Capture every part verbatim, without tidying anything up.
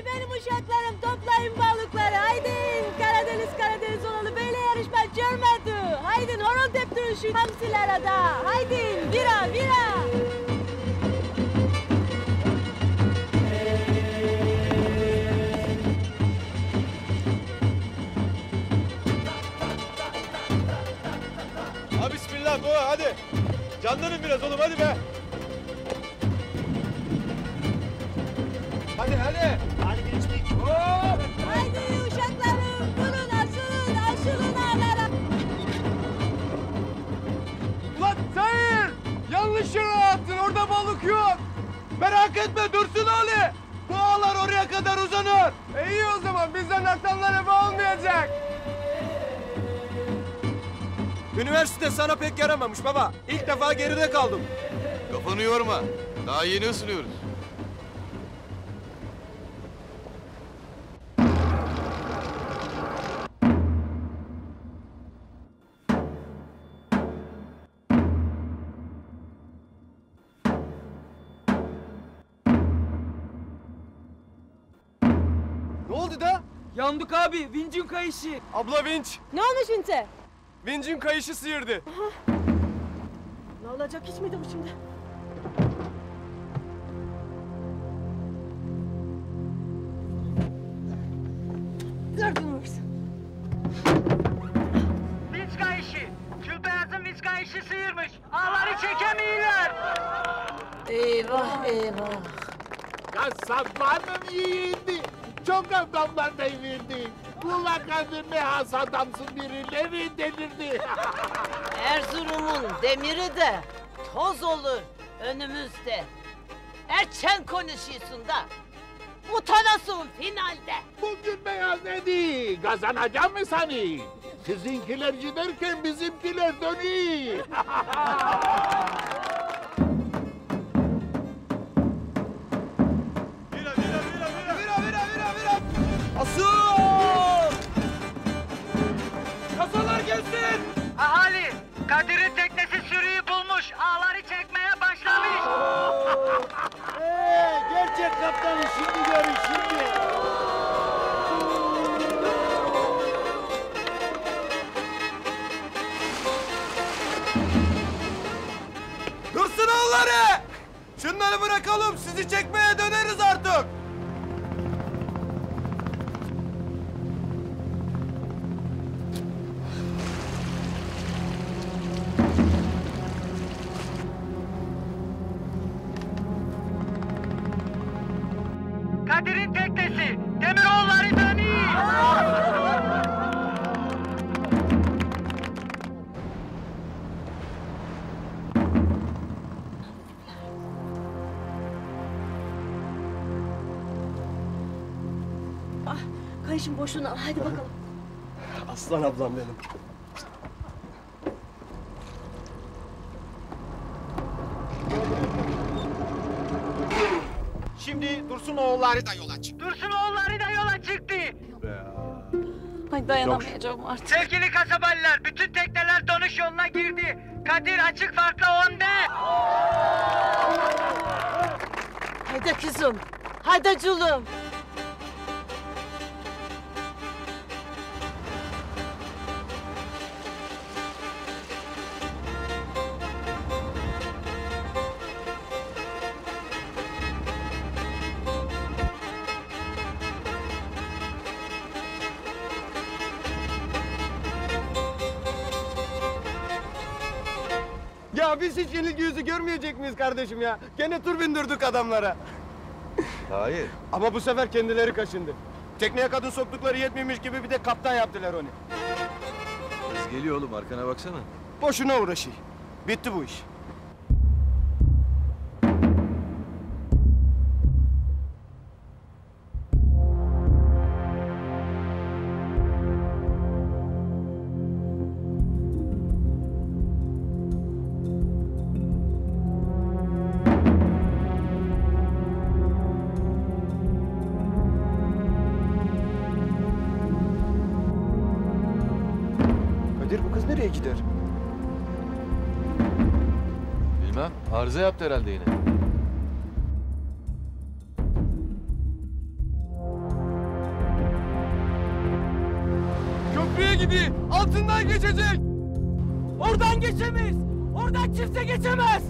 Haydi benim uşaklarım toplayın balıkları. Haydi Karadeniz Karadeniz olalı böyle yarışma görmedi. Haydi horon teptirin şu hamsilere da. Haydi vira vira. Ha bismillah bu hadi. Canlanın biraz oğlum hadi be. Hadi hadi. Hadi geçtik. Hop. Haydi uşaklarım durun asılın asılın ağlara. Ulan Zahir! Yanlış yere attın orada balık yok. Merak etme dursun Ali. Bu ağlar oraya kadar uzanır. E iyi o zaman bizden aktanlar hep olmayacak. Üniversite sana pek yaramamış baba. İlk defa geride kaldım. Kafanı yorma. Daha yeni ısınıyoruz. Ne oldu da? Yandık abi, vincin kayışı. Abla vinç. Ne olmuş Vinç'e? Vincin kayışı sıyırdı. Ne olacak hiç miydi bu şimdi? Gördün mü? Vinç kayışı. Külbeyaz'ın vinç kayışı sıyırmış. Ağları çekemiyorlar. Eyvah eyvah. Ya sabahın iyiydi. Çok adamlar devirdi. Ulan kadın ne has adamsın birileri delirdi. Erzurum'un demiri de toz olur önümüzde. Erçen konuşuyorsun da. Utanasın finalde. Bugün beyaz dedi. Kazanacağım mı sani? Sizinkiler giderken bizimkiler dönüyor. Vira vira vira vira vira vira vira vira. Asıl! Kasalar gelsin. Ahali, Kadir'in teknesi sürüyü bulmuş. Ağları çekmeye başlamış. Ee, gerçek kaptanı şimdi görün şimdi. Dursun onları! Şunları bırakalım, sizi çekmeye döneriz artık. Kadir'in teknesi, Demiroğulları dönüyor. Ah, kayışın boşluğunu al haydi bakalım. Aslan ablam benim. Şimdi Dursun oğulları da yola çıktı. Dursunoğulları da yola çıktı. Ay dayanamayacağım artık. Sevgili kasabalılar, bütün tekneler dönüş yoluna girdi. Kadir açık farkla önde. Haydi kızım. Haydi culum. Ya biz hiç yenilgi yüzü görmeyecek miyiz kardeşim ya? Gene tur bindirdik adamlara. Hayır. Ama bu sefer kendileri kaşındı. Tekneye kadın soktukları yetmemiş gibi bir de kaptan yaptılar onu. Kız geliyor oğlum arkana baksana. Boşuna uğraşıyor. Bitti bu iş. Kadir bu kız nereye gider? Bilmem. Arıza yaptı herhalde yine. değil, altından geçecek. Oradan geçemez. Oradan kimse geçemez.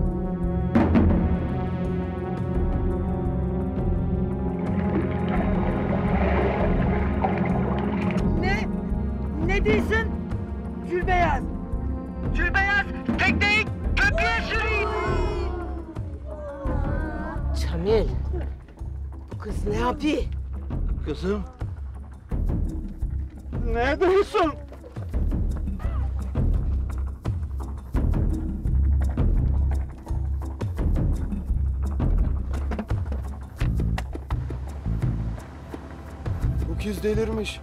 Ne? Ne diyorsun? Gülbeyaz. Gülbeyaz tekneyi köprüye sürüyor. Çamil. Bu kız ne yapıyor? Kızım. Ne diyorsun? Bu kız delirmiş.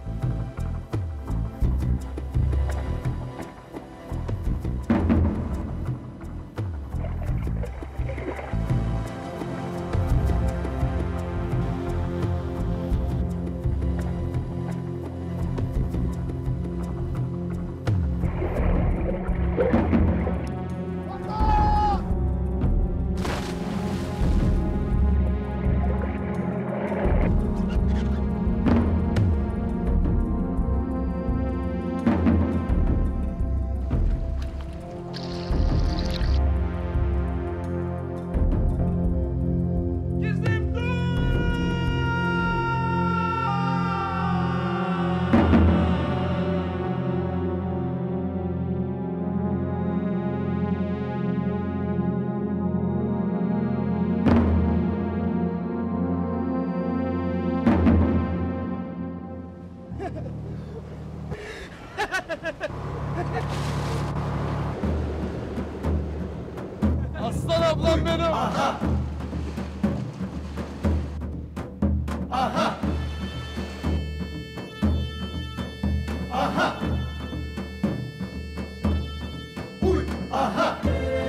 Aslan ablam benim. Aha. Aha. Aha. Uy. Aha.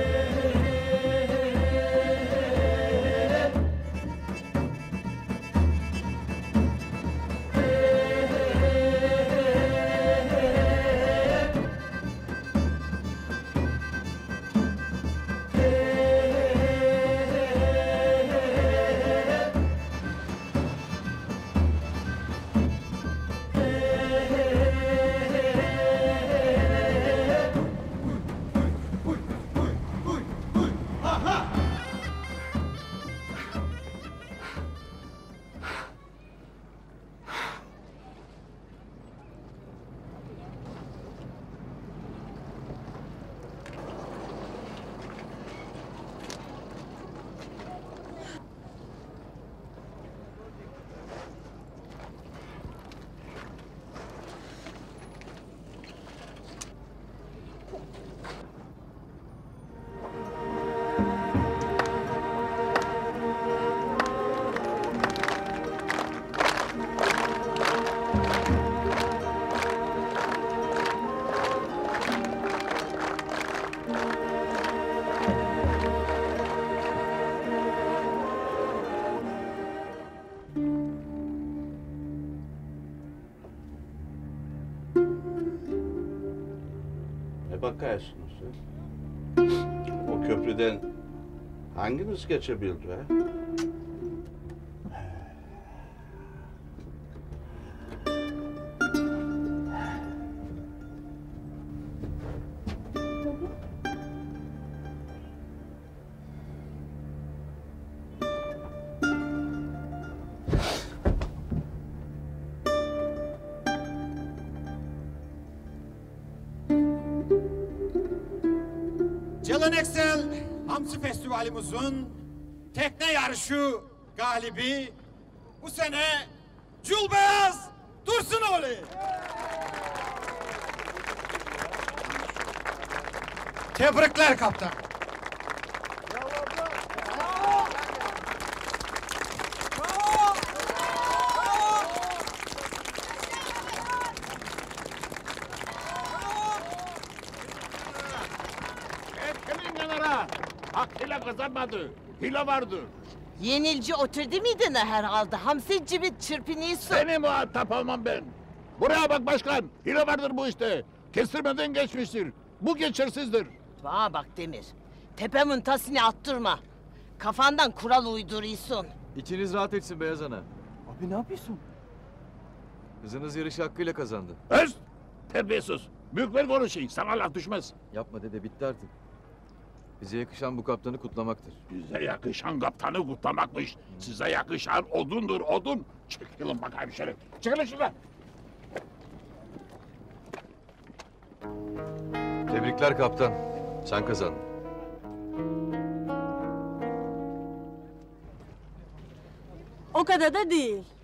Ne bakıyorsunuz? O köprüden hanginiz geçebildi ha? Geleneksel Hamsi Festivalimizin tekne yarışı galibi bu sene Gülbeyaz Dursunoğlu. Tebrikler kaptan. Etkelin kenara. Hakkıyla kazanmadı. Hile vardır. Yenilci oturdu muydun herhalde? Hamsi gibi çırpınıyorsun. Seni muhatap olmam ben. Buraya bak başkan. Hile vardır bu işte. Kestirmeden geçmiştir. Bu geçersizdir. Bana bak Demir. Tepemin tasını attırma. Kafandan kural uyduruyorsun. İçiniz rahat etsin Beyaz Ana. Abi ne yapıyorsun? Kızınız yarışı hakkıyla kazandı. Öz! Terbiyesiz. Büyükler konuşayım. Sana laf düşmez. Yapma dede, bitti artık. Bize yakışan bu kaptanı kutlamaktır. Bize yakışan kaptanı kutlamakmış. Size yakışan odundur odun. Çekilin bakayım şöyle. Çekilin şuradan. Tebrikler kaptan. Sen kazandın. O kadar da değil.